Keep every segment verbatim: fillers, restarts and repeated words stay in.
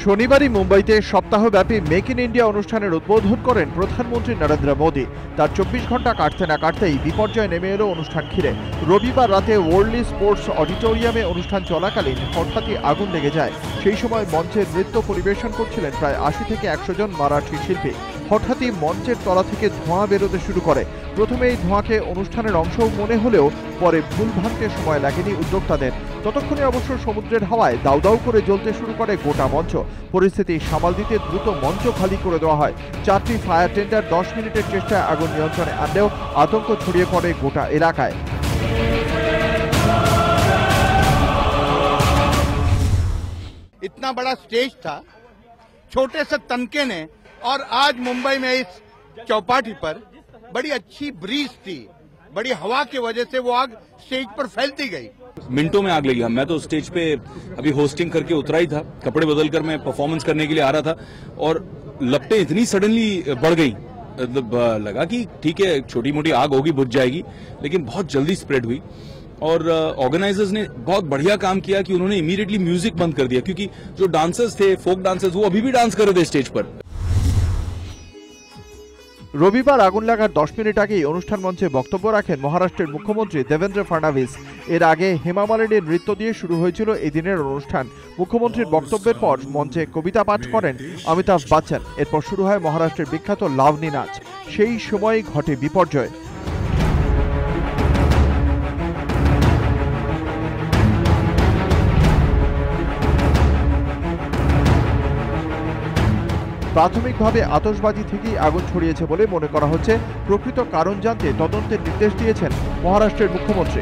শনিবারই মুম্বাইতে সপ্তাহব্যাপী make in India অনুষ্ঠানের উদ্বোধন করেন প্রধানমন্ত্রী নরেন্দ্র মোদী। তার চব্বিশ ঘন্টা কাটতে না কাটতেই বিপর্যয় নেমে এলো অনুষ্ঠান ঘিরে। রবিবার রাতে ওয়ার্ল্ড স্পোর্টস অডিটোরিয়ামে অনুষ্ঠান চলাকালীন হঠাৎই আগুন লেগে যায়। সেই সময় মঞ্চে নৃত্য পরিবেশন করছিলেন প্রায় আশি থেকে একশো জন মারাঠি শিল্পী। হঠাৎই মঞ্চের তলা থেকে ধোঁয়া বেরোতে শুরু করে। প্রথমে এই ধোঁয়াকে অনুষ্ঠানের অংশ মনে হলেও পরে ভুল ভাঙতে সময় লাগেনি উদ্যোক্তাদের। ততক্ষণে অবশ্য সমুদ্রের হাওয়ায় দাউ দাউ করে জ্বলতে শুরু করে গোটা মঞ্চ। পরিস্থিতি সামাল দিতে দ্রুত মঞ্চ খালি করে দেওয়া হয়। চারটি ফায়ার টেন্ডার দশ মিনিটের চেষ্টায় আগুন নিয়ন্ত্রণে আনলেও আতঙ্ক ছড়িয়ে পড়ে গোটা এলাকায়। इतना बड़ा स्टेज था, छोटे से तनके ने, और आज मुंबई में इस चौपाटी पर बड़ी अच्छी ब्रीज थी, बड़ी हवा की वजह से वो आग स्टेज पर फैलती गई। मिनटों में आग लगी। मैं तो स्टेज पे अभी होस्टिंग करके उतरा ही था, कपड़े बदलकर मैं परफॉर्मेंस करने के लिए आ रहा था और लपटें इतनी सडनली बढ़ गई, लगा कि ठीक है छोटी मोटी आग होगी, बुझ जाएगी, लेकिन बहुत जल्दी स्प्रेड हुई। और ऑर्गेनाइजर्स ने बहुत बढ़िया काम किया कि उन्होंने इमीडिएटली म्यूजिक बंद कर दिया, क्योंकि जो डांसर्स थे, फोक डांसर्स, वो अभी भी डांस कर रहे थे स्टेज पर। রবিবার আগুন লাগার দশ মিনিট আগেই অনুষ্ঠান মঞ্চে বক্তব্য রাখেন মহারাষ্ট্রের মুখ্যমন্ত্রী দেবেন্দ্র ফডনভিস। এর আগে হেমা মালিনীর নৃত্য দিয়ে শুরু হয়েছিল এই দিনের অনুষ্ঠান। মুখ্যমন্ত্রীর বক্তব্যের পর মঞ্চে কবিতা পাঠ করেন অমিতাভ বচ্চন। এরপর শুরু হয় মহারাষ্ট্রের বিখ্যাত লাভনি নাচ। সেই সময় ঘটে বিপর্যয়। প্রাথমিকভাবে আতশবাজি থেকেই আগুন ছড়িয়েছে বলে মনে করা হচ্ছে। প্রকৃত কারণ জানতে তদন্তের নির্দেশ দিয়েছেন মহারাষ্ট্রের মুখ্যমন্ত্রী।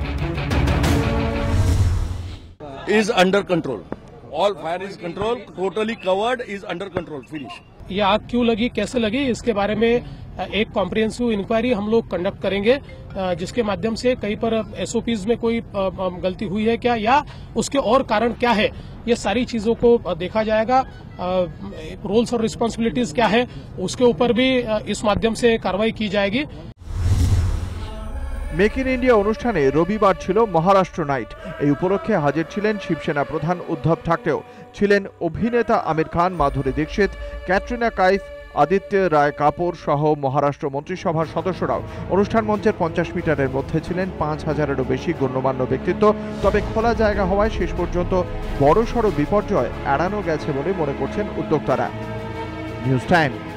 is under control. All fire is control, totally covered, is under control. Finish. ये आग क्यों लगी, कैसे लगी, इसके बारे में एक कॉम्प्रिहेंसिव इंक्वायरी हम लोग कंडक्ट करेंगे, जिसके माध्यम से कहीं पर एसओपीज में कोई गलती हुई है क्या, या उसके और कारण क्या है, ये सारी चीजों को देखा जाएगा। रोल्स और रिस्पॉन्सिबिलिटीज क्या है, उसके ऊपर भी इस माध्यम से कार्रवाई की जाएगी। মেক ইন ইন্ডিয়া অনুষ্ঠানে রবিবার ছিল মহারাষ্ট্র নাইট। এই উপলক্ষে হাজির ছিলেন শিবসেনা প্রধান উদ্ধব ঠাকরেও, ছিলেন অভিনেতা আমির খান, মাধুরী দীক্ষিত, ক্যাটরিনা কাইফ, আদিত্য রায় কাপুর সহ মহারাষ্ট্র মন্ত্রিসভার সদস্যরাও। অনুষ্ঠান মঞ্চের পঞ্চাশ মিটারের মধ্যে ছিলেন পাঁচ হাজারেরও বেশি গণ্যমান্য ব্যক্তিত্ব। তবে খোলা জায়গা হওয়ায় শেষ পর্যন্ত বড়সড় বিপর্যয় এড়ানো গেছে বলে মনে করছেন উদ্যোক্তারা। News time.